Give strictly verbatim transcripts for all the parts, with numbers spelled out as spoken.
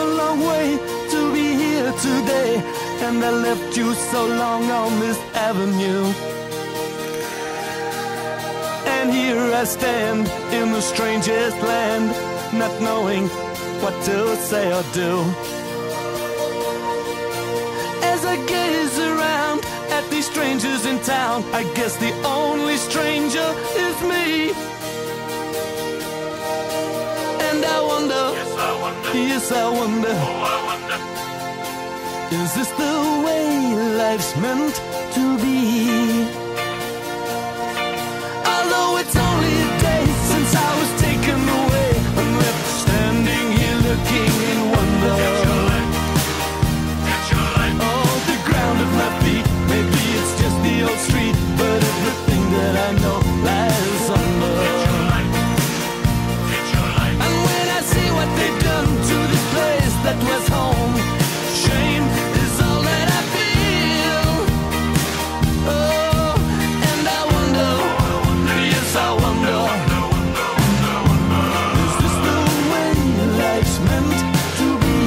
long way to be here today, and I left you so long on this avenue. And here I stand in the strangest land, not knowing what to say or do. As I gaze around at these strangers in town, I guess the only stranger is me. And I wonder, yes I wonder, yes, I wonder, oh, I wonder, is this the way life's meant to be? Although it's only a day since I was taken away and left standing here looking in wonder. Get your light, get your light. Oh, the ground at my feet, maybe it's just the old street, but everything that I know lies under. Get your light, get your light. And when I see what they've done to this place that was home, shame is all that I feel. Oh, and I wonder, yes I wonder, is this the way life's meant to be?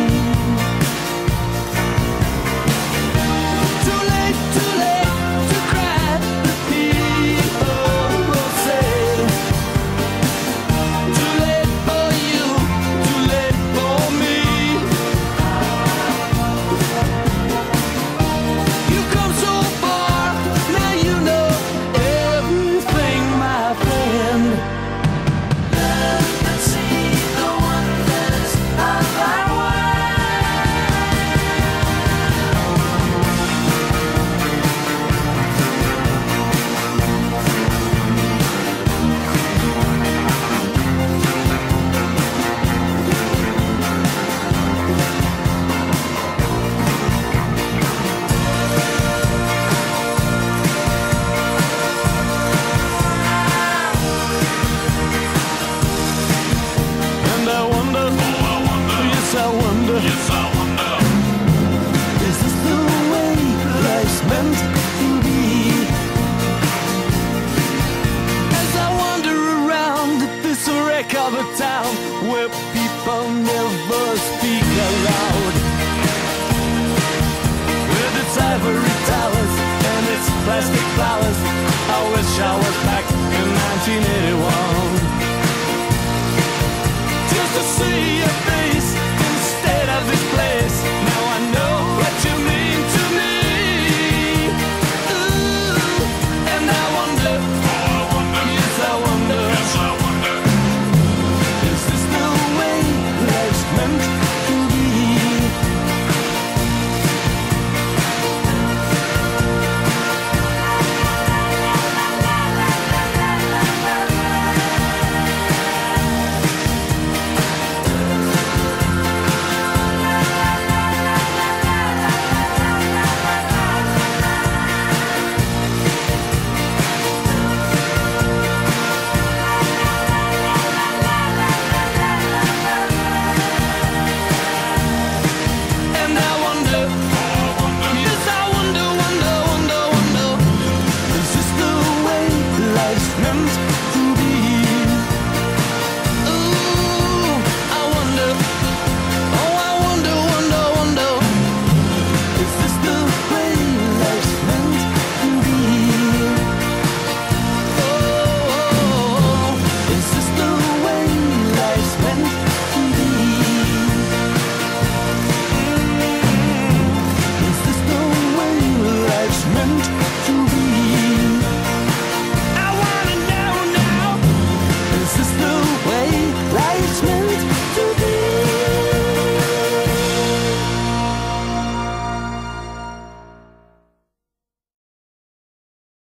Too late, too late to cry, the people say. Too late for you, too late for me. You've come so far, now you know everything, my friend. Look and see the wonders of our And I wonder, oh, I wonder, yes I wonder, yes I wonder, is this the way life's meant to be? As I wander around this wreck of a town where people never speak aloud, with its ivory towers and its plastic flowers, I wish I